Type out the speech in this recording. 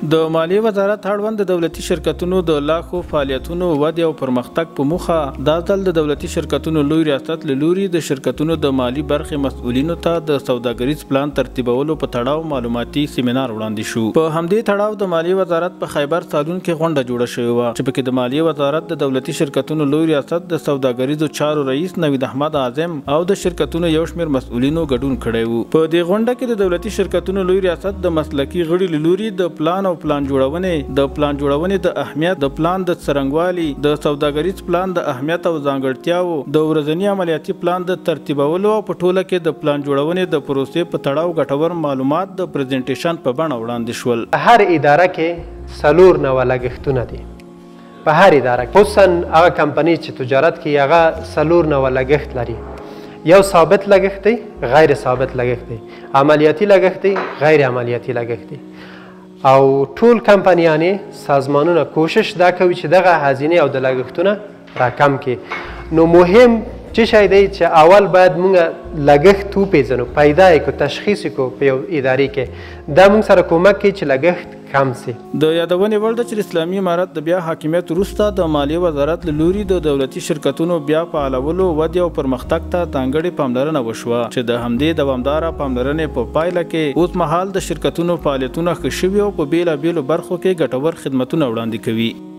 د مالیې وزارت اړوند د دولتي شرکتونو د لاخو فعالیتونو ودې او پرمختګ په موخه دا ځل د دولتي شرکتونو لوی ریاست له لوري د شرکتونو د مالی برخې مسؤلینو ته د سوداګریز پلان ترتیبولو په تړاو معلوماتي سیمینار وړاندې شو. په همدې تړاو د مالیې وزارت په خیبر سالون کې غونډه جوړه شوې وه چې پکې د مالیې وزارت د دولتي شرکتونو لوی ریاست د سوداګریزو چارو رئیس نوید احمد اعظم او د شرکتونو یو شمېر مسؤلینو ګډون کړی و. په دې غونډه کې د دولتي شرکتونو لوی ریاست د مسلکي غړي له لوري د پلان او پلان جوړونې د اهمیت، د پلان د څرنګوالي، د سوداګریز پلان د اهمیت او ځانګړتیاو، د ورځني عملیاتي پلان د ترتیبولو او په ټوله کې د پلان جوړونې د پروسې په تړاو ګټور معلومات د پریزنټیشن په بڼه وړاندې شول. هر اداره کې 4 لګښتونه دي. په هر اداره کې خصوصا هغه کمپنۍ چې تجارت کوي هغه 4 لګښت لري. یو ثابت لګښت دی، غیر ثابت لګښت دی، عملیاتي لګښت دی، غیر عملیاتي لګښت دی. او ټول کمپنیانې سازمانونه کوشش دا کوي چې دغه هزینې او د لګښتونه راکم کړي. نو مهم څه شی دی چې اول باید موږ لګښت وپېژنو، پیدا یې کړو، تشخیص یې کړو په یو ادارې کې. دا موږ سره کومک کوي چې لګښت کم سي. د یادونې وړ ده چې اسلامي امارت د بیا حاکمیت وروسته د مالیې وزارت له لوري د دولتي شرکتونو بیا فعالولو، ودې او پرمختګ ته ځانګړې پاملرنه وشوه چې د همدې دوامداره پاملرنې په پایله کې اوس مهال د شرکتونو فعالیتونه ښه شوي او په بېلابېلو برخو کې ګټور خدمتونه وړاندې کوي.